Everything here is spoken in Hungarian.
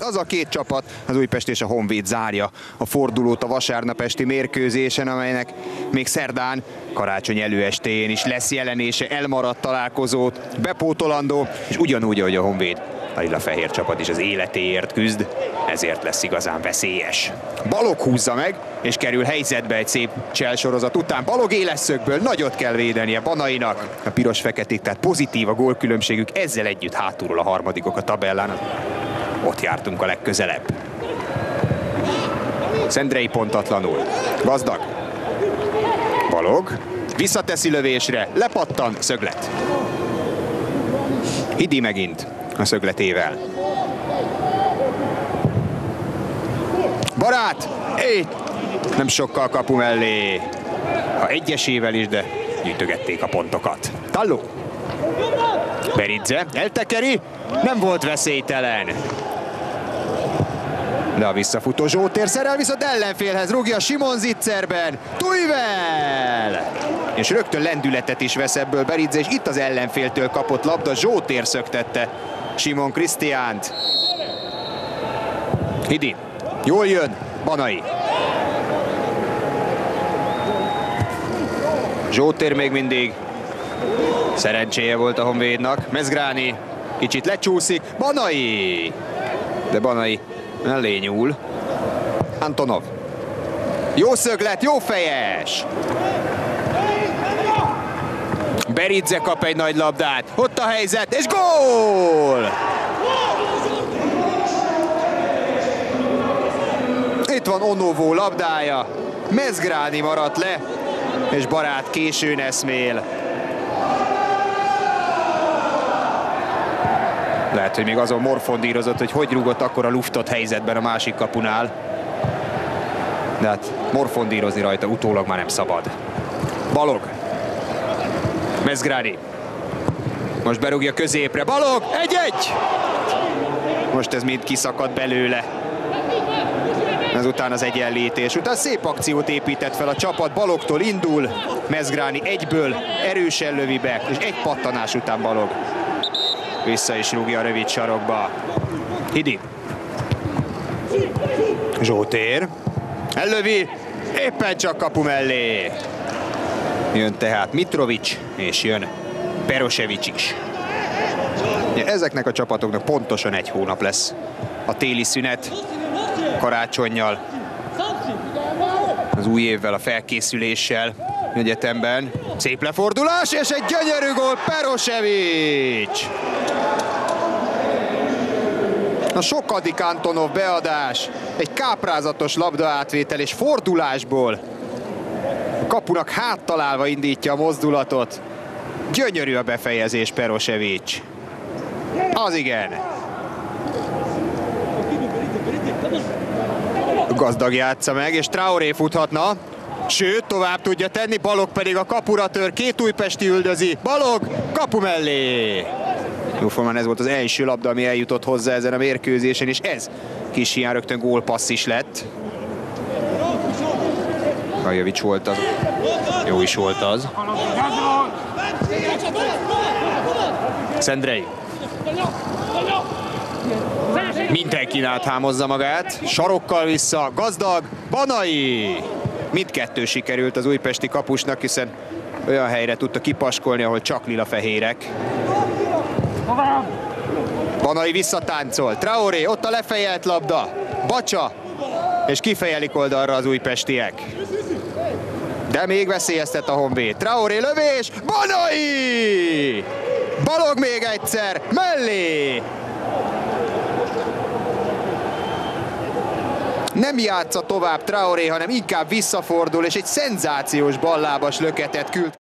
Az a két csapat, az Újpest és a Honvéd zárja a fordulót a vasárnapesti mérkőzésen, amelynek még szerdán, karácsony előestéjén is lesz jelenése, elmaradt találkozót bepótolandó, és ugyanúgy, ahogy a Honvéd, a lila-fehér csapat is az életéért küzd, ezért lesz igazán veszélyes. Balog húzza meg, és kerül helyzetbe egy szép cselsorozat után. Balog éles szögből nagyot kell védenie Banainak. A piros-feketék, tehát pozitív a gólkülönbségük, ezzel együtt hátulról a harmadikok a tabellán. Ott jártunk a legközelebb. Szendrei pontatlanul. Gazdag. Balog. Visszateszi lövésre. Lepattan. Szöglet. Hidi megint a szögletével. Barát! Nem sokkal kapu mellé. Ha egyesével is, de gyűjtögették a pontokat. Talló. Beridze. Eltekeri. Nem volt veszélytelen. De a visszafutó Zsótér szerel viszont ellenfélhez rúgja Simon Zitzerben. Tujvel! És rögtön lendületet is vesz ebből Beridze, és itt az ellenféltől kapott labda. Zsótér szöktette Simon Krisztiánt. Hidi. Jól jön Banai. Zsótér még mindig. Szerencséje volt a Honvédnak. Mezgráni kicsit lecsúszik. Banai! De Banai mellé nyúl. Antonov. Jó szöglet, jó fejes! Beridze kap egy nagy labdát. Ott a helyzet, és gól! Itt van Onovo labdája. Mezgráni maradt le, és Barát későn eszmél. Lehet, hogy még azon morfondírozott, hogy rúgott akkor a luftot helyzetben a másik kapunál. De hát morfondírozni rajta utólag már nem szabad. Balog. Mezgráni. Most berúgja középre. Balog! 1-1! Most ez mind kiszakad belőle. Ezután az egyenlítés. Utána szép akciót épített fel a csapat. Balogtól indul. Mezgráni egyből erősen lövi be, és egy pattanás után Balog vissza is rúgja a rövid sarokba. Hidi. Zsótér. Ellövi. Éppen csak kapu mellé. Jön tehát Mitrovic, és jön Perosevic is. Ezeknek a csapatoknak pontosan egy hónap lesz a téli szünet, karácsonnyal, az új évvel, a felkészüléssel egyetemben. Szép lefordulás, és egy gyönyörű gól, Perosevic! A sokadik Antonov beadás, egy káprázatos labdaátvétel és fordulásból. A kapunak háttalálva indítja a mozdulatot. Gyönyörű a befejezés, Perosevic. Az igen. Gazdag játsza meg, és Traoré futhatna. Sőt, tovább tudja tenni, Balog pedig a kapura tör, két újpesti üldözi. Balog kapu mellé. Jóformán ez volt az első labda, ami eljutott hozzá ezen a mérkőzésen, és ez kis hiány rögtön gólpassz is lett. Kajovics volt az. Jó is volt az. Szendrei. Mindenkin áthámozza magát. Sarokkal vissza. Gazdag. Banai. Mindkettő sikerült az újpesti kapusnak, hiszen olyan helyre tudta kipaskolni, ahol csak lila-fehérek. Banai visszatáncol. Traoré, ott a lefejelt labda. Bacsa. És kifejelik oldalra az újpestiek. De még veszélyeztet a Honvéd. Traoré lövés. Banai! Balog még egyszer. Mellé! Nem játsza tovább Traoré, hanem inkább visszafordul, és egy szenzációs ballábas löketet küld.